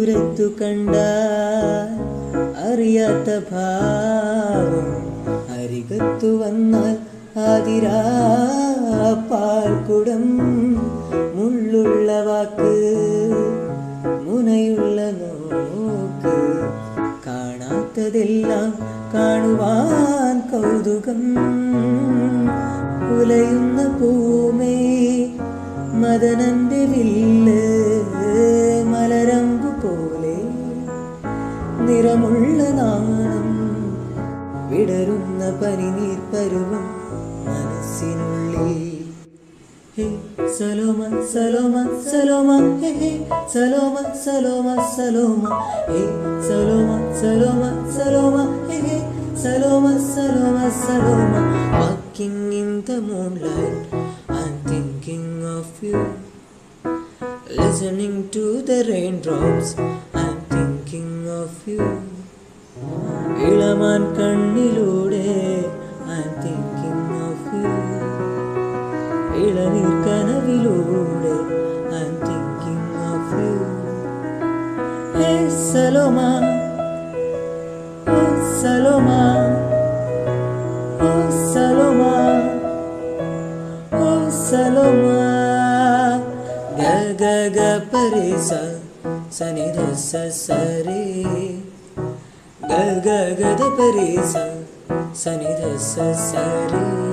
ദൂരത്തു കണ്ടാൽ അറിയാത്ത ഭാവം, അരികത്തു വന്നാൽ ആതിരാ പാൽക്കുടം, മുള്ളുള്ള വാക്ക് മുനയുള്ള നോക്ക്, കാണാത്തതെല്ലാം കാണുവാൻ കൗതുകം, ഉലയുന്ന പൂമേ മദനന്റെ വില്ല്, മലരമ്പു പോലെ നിറമുള്ള നാണം, വിടരുന്ന പനിനീർ പരുവം മനസ്സിനുള്ളിൽ. സലോമ സലോമ സലോമ ഹേ ഹേ, സലോമ സലോമ സലോമ ഹേ, സലോമ സലോമ സലോമ ഹേ ഹേ, Saloma Saloma Saloma. Walking in the moonlight, I'm thinking of you. Listening to the raindrops, I'm thinking of you. ഇളമാൻ കണ്ണിലൂടെ I'm thinking of you. ഇളനീർ കനവിലൂടെ I'm thinking of you. Hey Saloma, oh Saloma, oh Saloma, oh Saloma. Ga ga ga pare sa, sa ni da sa sa re. Ga ga ga da pare sa, sa ni da sa sa re.